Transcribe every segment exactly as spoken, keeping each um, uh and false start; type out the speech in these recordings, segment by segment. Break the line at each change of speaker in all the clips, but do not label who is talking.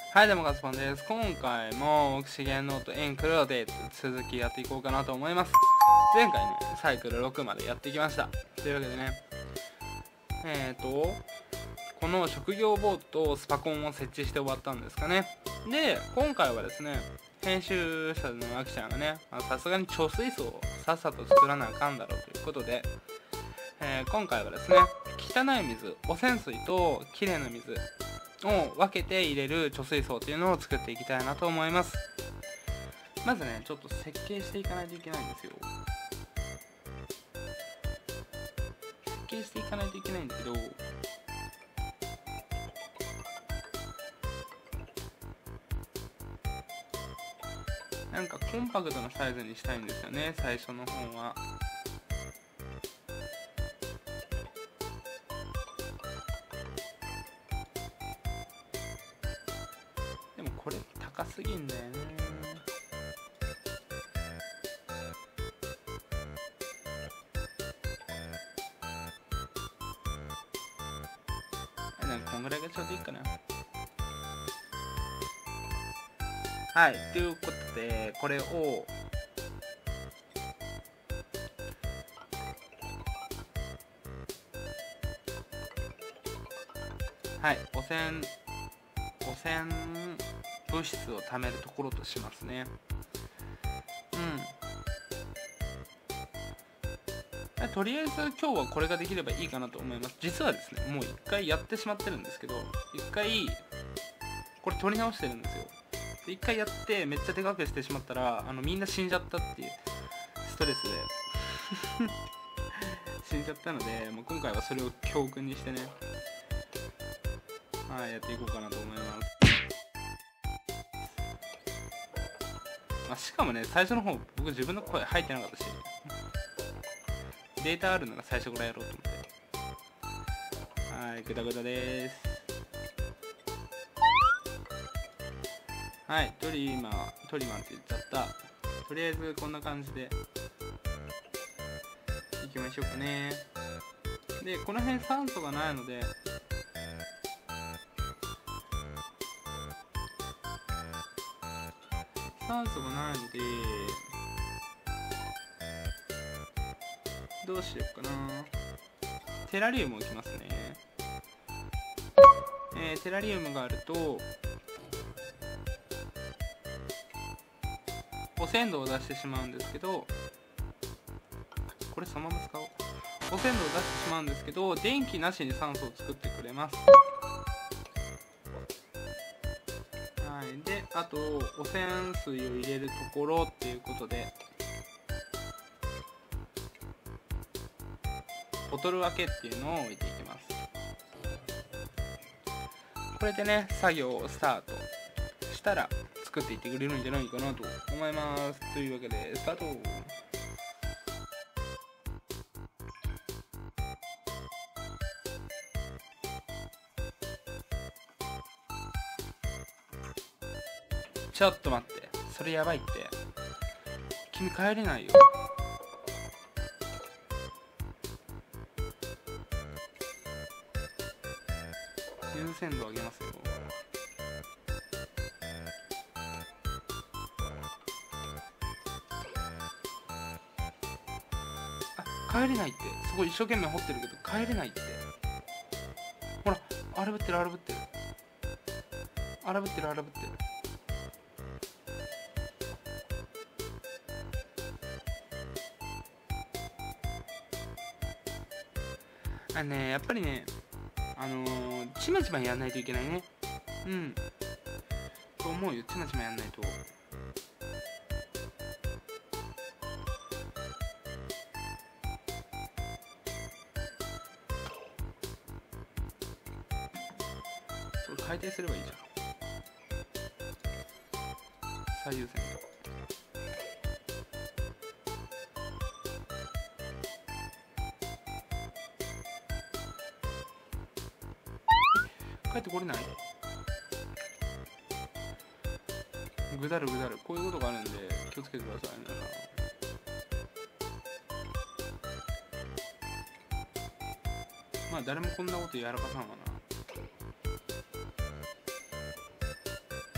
はい、どうもガスパンです。今回もオキシゲンノートエンクルで続きやっていこうかなと思います。前回ね、サイクルろくまでやってきました。というわけでね、えーと、この職業ボートとスパコンを設置して終わったんですかね。で、今回はですね、編集者のアキちゃんがね、さすがに貯水槽をさっさと作らなあかんだろうということで、えー、今回はですね、汚い水、汚染水ときれいな水を分けて入れる貯水槽というのを作っていきたいなと思います。まずね、ちょっと設計していかないといけないんですよ。設計していかないといけないんだけど、なんかコンパクトなサイズにしたいんですよね、最初の方は。でもこれ高すぎんだよね。なんかこんぐらいがちょうどいいかな。はい、ということでこれをはい、汚染汚染物質を貯めるところとしますね。うん、とりあえず今日はこれができればいいかなと思います。実はですね、もう一回やってしまってるんですけど、一回これ取り直してるんですよ。一回やってめっちゃでかくしてしまったら、あのみんな死んじゃったっていうストレスで死んじゃったので、もう今回はそれを教訓にしてね、はい、やっていこうかなと思います。まあ、しかもね、最初の方僕自分の声入ってなかったし、データあるのが最初からやろうと思って、はい、グダグダです。はい、トリマートリマンって言っちゃった。とりあえずこんな感じでいきましょうかね。で、この辺酸素がないので、酸素がないのでどうしようかな。テラリウムを置きますね。えー、テラリウムがあると汚染土を出してしまうんですけど、これそのまま使おう。汚染土を出してしまうんですけど、電気なしに酸素を作ってくれます。はい、で、あと汚染水を入れるところっていうことで、ボトル分けっていうのを置いていきます。これでね、作業をスタートしたら作っていってくれるんじゃないかなと思います。というわけでスタート。ちょっと待って、それやばいって。君帰れないよ。優先度上げますよ。あ、帰れないって。すごい一生懸命掘ってるけど帰れないって。ほら、荒ぶってる荒ぶってる荒ぶってる荒ぶってる。あのね、やっぱりね、あのー、ちまちまやんないといけないね。うん。と思うよ、ちまちまやんないと。それ回転すればいいじゃん。最優先度。帰ってこれない？ぐだるぐだる、こういうことがあるんで気をつけてください皆さん。まあ誰もこんなことやらかさんわな。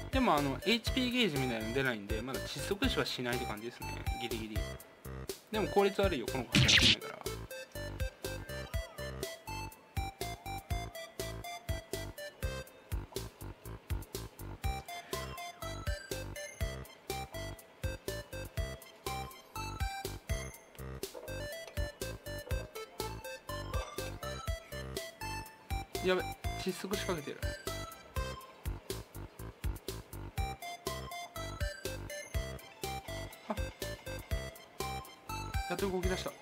でもあの エイチピー ゲージみたいなの出ないんで、まだ窒息死はしないって感じですね。ギリギリ。でも効率悪いよ、この子働けないから。やべ、窒息しかけてる。あ、やっと動き出した。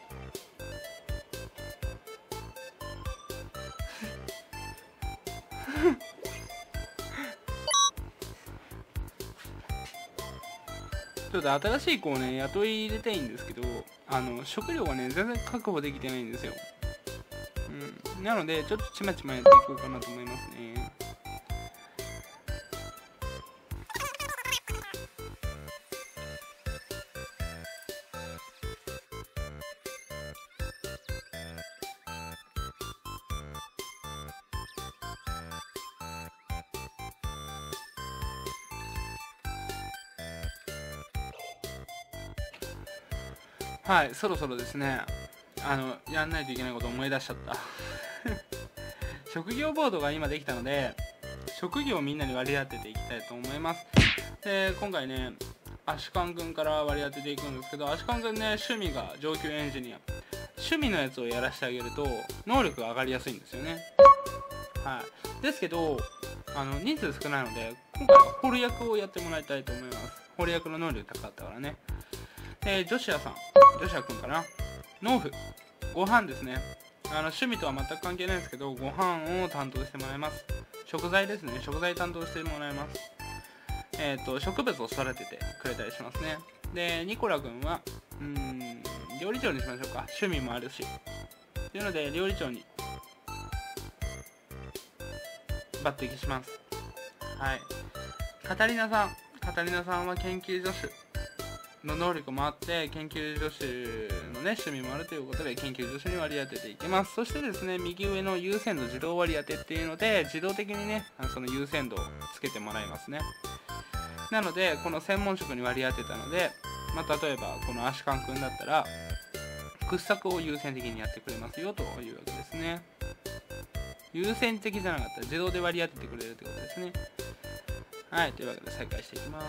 ちょっと新しい子をね雇い入れたいんですけど、あの食料がね全然確保できてないんですよ。うん、なのでちょっとちまちまやっていこうかなと思いますね。はい、そろそろですね、あのやんないといけないことを思い出しちゃった職業ボードが今できたので、職業をみんなに割り当てていきたいと思います。で、今回ね、アシカン君から割り当てていくんですけど、アシカン君ね、趣味が上級エンジニア。趣味のやつをやらせてあげると能力が上がりやすいんですよね。はい、ですけどあの人数少ないので、今回はホル役をやってもらいたいと思います。ホル役の能力高かったからね。で、ジョシアさん、ジョシア君かな、農夫、ご飯ですね。あの趣味とは全く関係ないんですけど、ご飯を担当してもらいます。食材ですね、食材担当してもらいます。えっ、ー、と植物を育ててくれたりしますね。で、ニコラ君はうーん料理長にしましょうか。趣味もあるし。というので料理長に抜擢します。はい。カタリナさん、カタリナさんは研究助手の能力もあって、研究助手のね趣味もあるということで研究助手に割り当てていきます。そしてですね、右上の優先度自動割り当てっていうので、自動的にねその優先度をつけてもらいますね。なのでこの専門職に割り当てたので、まあ、例えばこのアシカン君だったら掘削を優先的にやってくれますよというわけですね。優先的じゃなかったら自動で割り当ててくれるってことですね。はい、というわけで再開していきます。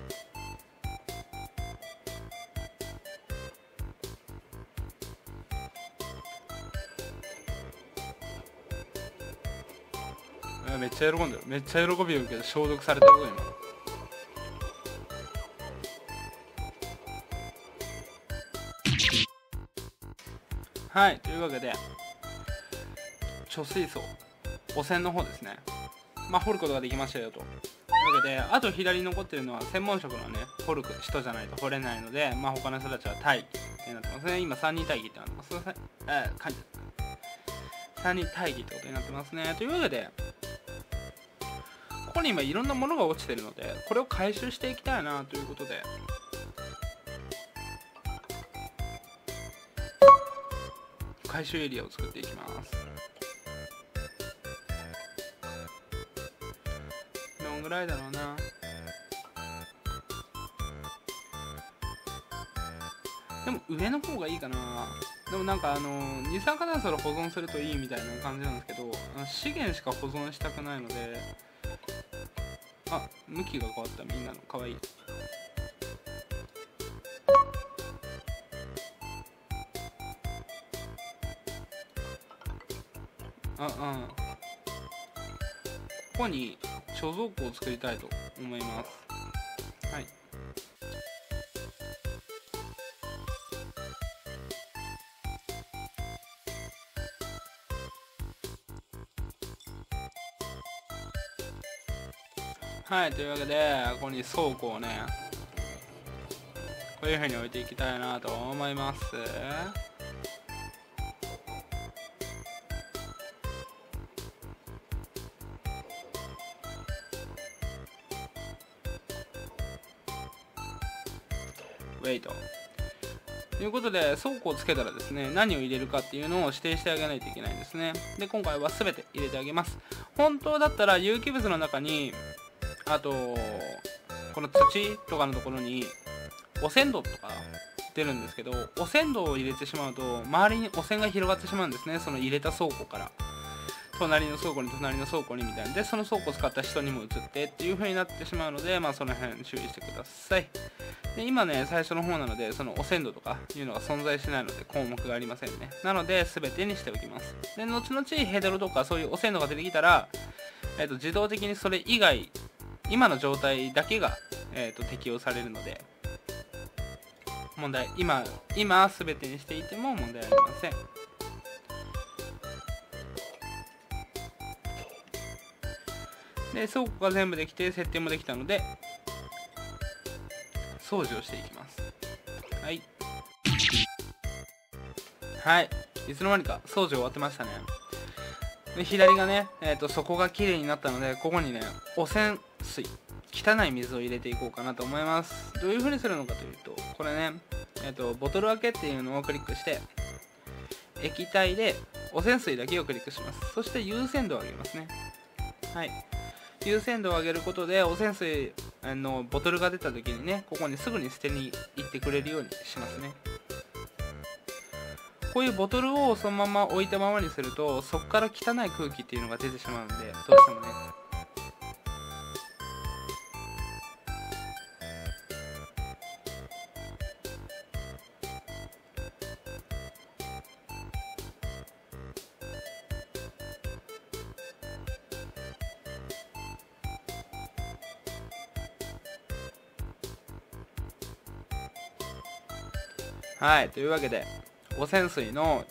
めっちゃ喜んでる。めっちゃ喜びを受けて消毒されてるぞ今。はい、というわけで貯水槽、汚染の方ですね、まあ掘ることができましたよというわけで、あと左に残ってるのは専門職のね掘る人じゃないと掘れないので、まあ他の人たちは待機ってなってますね。今さんにん待機ってなってます。えー、感じさんにん待機ってことになってますね。というわけでここに今いろんなものが落ちてるので、これを回収していきたいなということで、回収エリアを作っていきます。どんぐらいだろうな。でも上の方がいいかな。でもなんかあの二酸化炭素で保存するといいみたいな感じなんですけど、資源しか保存したくないので、あ、向きが変わった。みんなのかわいい。あ、うん、ここに貯蔵庫を作りたいと思います。はい。はい、というわけでここに倉庫をねこういう風に置いていきたいなと思います。ウェイトということで、倉庫をつけたらですね、何を入れるかっていうのを指定してあげないといけないんですね。で、今回は全て入れてあげます。本当だったら有機物の中にあとこの土とかのところに汚染土とか出るんですけど、汚染土を入れてしまうと周りに汚染が広がってしまうんですね。その入れた倉庫から隣の倉庫に隣の倉庫にみたいなで、その倉庫を使った人にも移ってっていう風になってしまうので、まあその辺注意してください。で今ね最初の方なので、その汚染土とかいうのが存在しないので項目がありませんね。なので全てにしておきます。で後々ヘドロとかそういう汚染土が出てきたら、えー、と自動的にそれ以外今の状態だけが、えー、と適用されるので問題今今全てにしていても問題ありません。で倉庫が全部できて設定もできたので掃除をしていきます。はいはいいつの間にか掃除終わってましたね。で左がね、えー、と底が綺麗になったので、ここにね汚染水汚い水を入れていこうかなと思います。どういう風にするのかというと、これね、えー、とボトル開けっていうのをクリックして液体で汚染水だけをクリックします。そして優先度を上げますね。はい優先度を上げることで汚染水あのボトルが出た時にね、ここにすぐに捨てに行ってくれるようにしますね。こういうボトルをそのまま置いたままにすると、そこから汚い空気っていうのが出てしまうんで、どうしてもね。はいというわけで汚染水の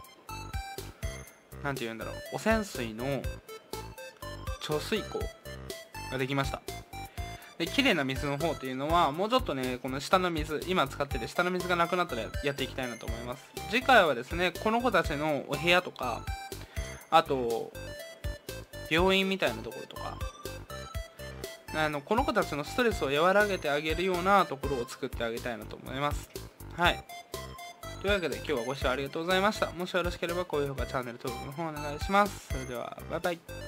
なんて言うんだろう汚染水の貯水口ができました。で綺麗な水の方っていうのはもうちょっとね、この下の水今使ってる下の水がなくなったらやっていきたいなと思います。次回はですね、この子たちのお部屋とか、あと病院みたいなところとか、あのこの子たちのストレスを和らげてあげるようなところを作ってあげたいなと思います。はいというわけで今日はご視聴ありがとうございました。もしよろしければ高評価、チャンネル登録の方お願いします。それではバイバイ。